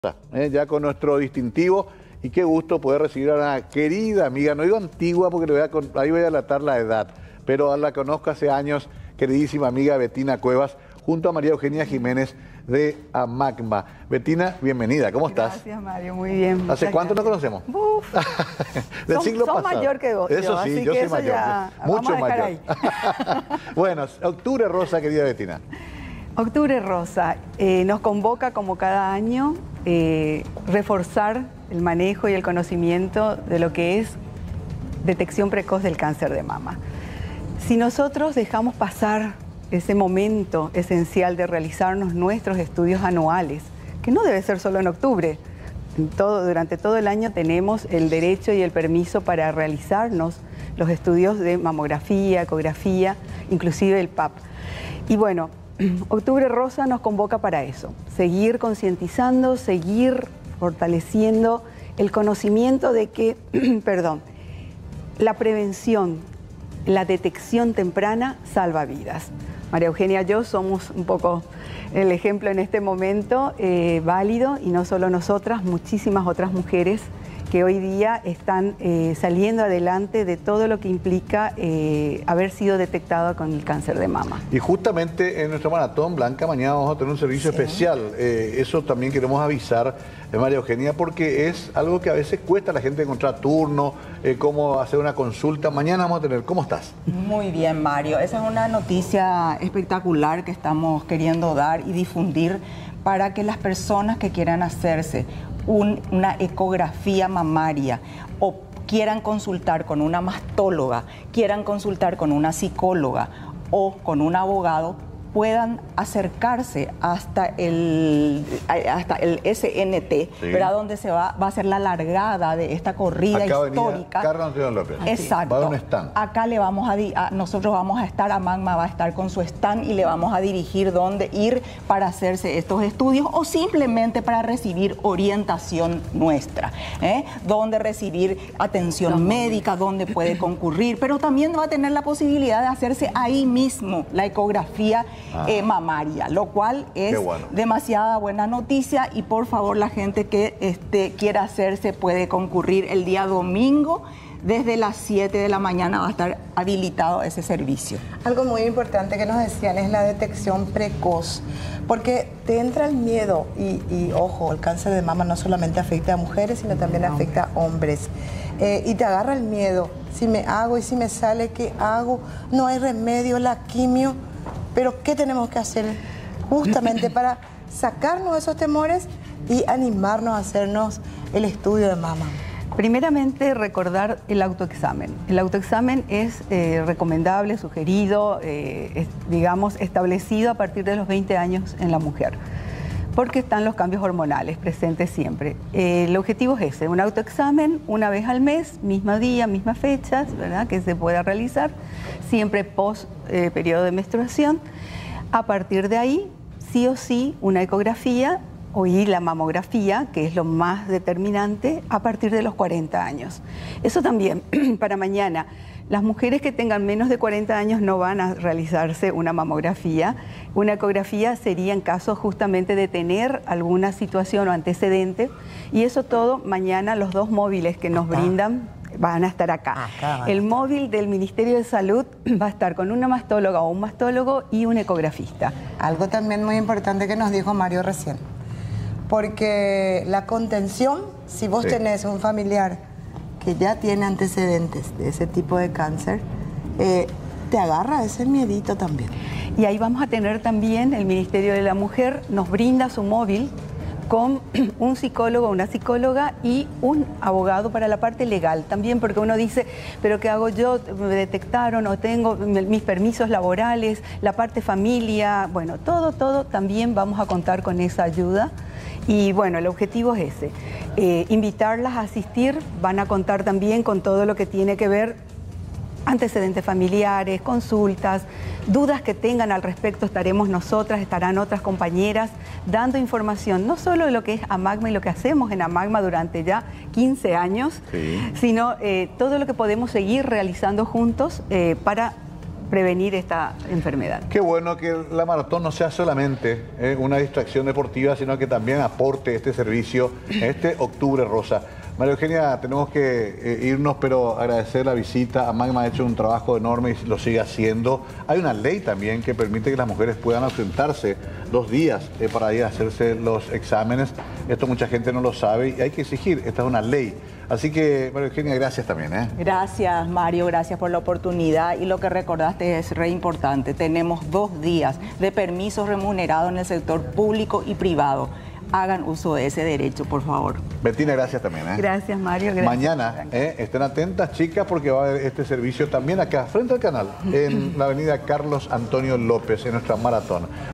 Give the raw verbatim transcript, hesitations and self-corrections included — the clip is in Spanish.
Eh, ya con nuestro distintivo, y qué gusto poder recibir a una querida amiga, no digo antigua porque le voy a, ahí voy a delatar la edad, pero la conozco hace años, queridísima amiga Bettina Cuevas, junto a María Eugenia Jiménez de AMACMA. Bettina, bienvenida, ¿cómo estás? Gracias, Mario, muy bien. ¿Hace cuánto nos conocemos? Uf. Del Son, siglo son pasado. mayor que vos. Eso yo, sí, así yo que soy eso mayor, ya, mucho vamos a dejar mayor. ahí. Bueno, octubre rosa, querida Bettina. Octubre Rosa eh, nos convoca como cada año eh, reforzar el manejo y el conocimiento de lo que es detección precoz del cáncer de mama. Si nosotros dejamos pasar ese momento esencial de realizarnos nuestros estudios anuales, que no debe ser solo en octubre, en todo, durante todo el año tenemos el derecho y el permiso para realizarnos los estudios de mamografía, ecografía, inclusive el P A P. Y bueno, Octubre Rosa nos convoca para eso, seguir concientizando, seguir fortaleciendo el conocimiento de que, perdón, la prevención, la detección temprana salva vidas. María Eugenia y yo somos un poco el ejemplo en este momento eh, válido, y no solo nosotras, muchísimas otras mujeres que hoy día están eh, saliendo adelante de todo lo que implica eh, haber sido detectada con el cáncer de mama. Y justamente en nuestro maratón Blanca, mañana vamos a tener un servicio sí. especial. Eh, eso también queremos avisar, eh, María Eugenia, porque es algo que a veces cuesta a la gente encontrar turno, eh, cómo hacer una consulta. Mañana vamos a tener. ¿Cómo estás? Muy bien, Mario. Esa es una noticia espectacular que estamos queriendo dar y difundir para que las personas que quieran hacerse Un, una ecografía mamaria o quieran consultar con una mastóloga, quieran consultar con una psicóloga o con un abogado, puedan acercarse hasta el, hasta el S N T, sí. ¿verdad? Donde se va, va a ser la largada de esta corrida acá histórica. Carlos Antonio López. Exacto. Va a un stand. Acá le vamos a, a, nosotros vamos a estar, AMACMA va a estar con su stand y le vamos a dirigir dónde ir para hacerse estos estudios o simplemente para recibir orientación nuestra, ¿eh? Dónde recibir atención no, médica, dónde puede concurrir, pero también va a tener la posibilidad de hacerse ahí mismo la ecografía Ah. Eh, mamaria, lo cual es bueno. demasiada buena noticia, y por favor la gente que este, quiera hacerse puede concurrir el día domingo. Desde las siete de la mañana va a estar habilitado ese servicio. Algo muy importante que nos decían es la detección precoz, porque te entra el miedo y, y ojo, el cáncer de mama no solamente afecta a mujeres, sino también no. afecta a hombres. Eh, y te agarra el miedo, si me hago y si me sale, ¿qué hago? No hay remedio, la quimio. Pero ¿qué tenemos que hacer justamente para sacarnos esos temores y animarnos a hacernos el estudio de mama? Primeramente, recordar el autoexamen. El autoexamen es eh, recomendable, sugerido, eh, es, digamos, establecido a partir de los veinte años en la mujer, porque están los cambios hormonales presentes siempre. Eh, el objetivo es ese, un autoexamen una vez al mes, mismo día, mismas fechas, ¿verdad?, que se pueda realizar, siempre post eh, periodo de menstruación. A partir de ahí, sí o sí, una ecografía o y la mamografía, que es lo más determinante, a partir de los cuarenta años. Eso también, para mañana. Las mujeres que tengan menos de cuarenta años no van a realizarse una mamografía. Una ecografía sería en caso justamente de tener alguna situación o antecedente. Y eso todo, mañana los dos móviles que nos brindan van a estar acá. acá El móvil del Ministerio de Salud va a estar con una mastóloga o un mastólogo y un ecografista. Algo también muy importante que nos dijo Mario recién. Porque la contención, si vos sí. tenés un familiar que ya tiene antecedentes de ese tipo de cáncer, eh, te agarra ese miedito también. Y ahí vamos a tener también, el Ministerio de la Mujer nos brinda su móvil con un psicólogo, una psicóloga y un abogado para la parte legal también, porque uno dice, pero ¿qué hago yo? ¿Me detectaron o tengo mis permisos laborales, la parte familia? Bueno, todo, todo también vamos a contar con esa ayuda. Y bueno, el objetivo es ese, eh, invitarlas a asistir. Van a contar también con todo lo que tiene que ver antecedentes familiares, consultas, dudas que tengan al respecto. Estaremos nosotras, estarán otras compañeras dando información, no solo de lo que es AMACMA y lo que hacemos en AMACMA durante ya quince años, sí. sino eh, todo lo que podemos seguir realizando juntos eh, para prevenir esta enfermedad. Qué bueno que la maratón no sea solamente eh, una distracción deportiva, sino que también aporte este servicio, este Octubre Rosa. María Eugenia, tenemos que eh, irnos, pero agradecer la visita. Amagma ha hecho un trabajo enorme y lo sigue haciendo. Hay una ley también que permite que las mujeres puedan ausentarse dos días eh, para ir a hacerse los exámenes. Esto mucha gente no lo sabe y hay que exigir. Esta es una ley. Así que, María Eugenia, gracias también. ¿eh? Gracias, Mario, gracias por la oportunidad. Y lo que recordaste es re importante. Tenemos dos días de permisos remunerados en el sector público y privado. Hagan uso de ese derecho, por favor. Betina, gracias también. ¿eh? Gracias, Mario. Gracias. Mañana eh, estén atentas, chicas, porque va a haber este servicio también acá, frente al canal, en la avenida Carlos Antonio López, en nuestra maratón.